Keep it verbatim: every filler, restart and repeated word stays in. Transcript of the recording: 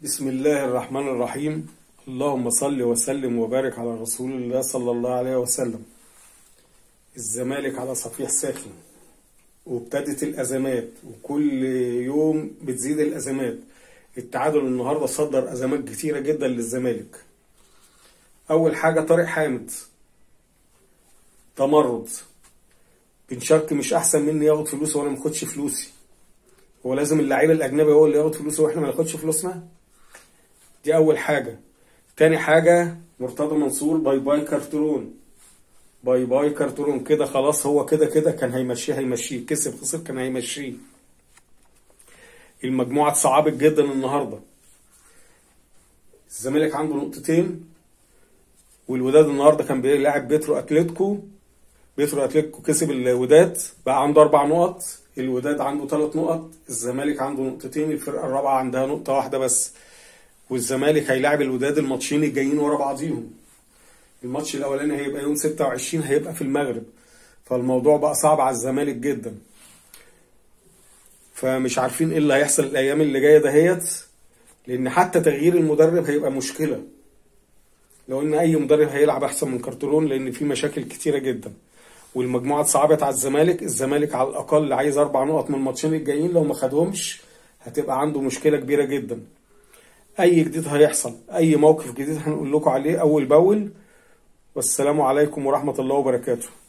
بسم الله الرحمن الرحيم. اللهم صل وسلم وبارك على رسول الله صلى الله عليه وسلم. الزمالك على صفيح ساخن وابتدت الأزمات، وكل يوم بتزيد الأزمات. التعادل النهاردة صدر أزمات كتيرة جدا للزمالك. أول حاجة طارق حامد تمرد، بن شرقي مش أحسن مني ياخد فلوسه وأنا ماخدش فلوسي؟ هو لازم اللعيب الأجنبي هو اللي ياخد فلوسه وإحنا ما ناخدش فلوسنا؟ دي أول حاجة. تاني حاجة مرتضى منصور باي باي كارترون، باي باي كارترون كده خلاص. هو كده كده كان هيمشيه هيمشيه كسب خسر كان هيمشيه. المجموعة اتصعبت جدا النهاردة. الزمالك عنده نقطتين، والوداد النهاردة كان بيلعب بيترو أتلتيكو. بيترو أتلتيكو كسب الوداد بقى عنده أربع نقط، الوداد عنده ثلاث نقط، الزمالك عنده نقطتين، الفرقة الرابعة عندها نقطة واحدة بس. والزمالك هيلاعب الوداد الماتشين الجايين ورا بعضيهم. الماتش الاولاني هيبقى يوم ستة وعشرين، هيبقى في المغرب، فالموضوع بقى صعب على الزمالك جدا. فمش عارفين ايه اللي هيحصل الايام اللي جايه دهيت، لان حتى تغيير المدرب هيبقى مشكله. لو ان اي مدرب هيلعب احسن من كارترون، لان في مشاكل كتيره جدا. والمجموعه اتصعبت على الزمالك. الزمالك على الاقل عايز اربع نقط من الماتشين الجايين، لو ما خدهمش هتبقى عنده مشكله كبيره جدا. اي جديد هيحصل، اي موقف جديد هنقول لكم عليه اول باول. والسلام عليكم ورحمة الله وبركاته.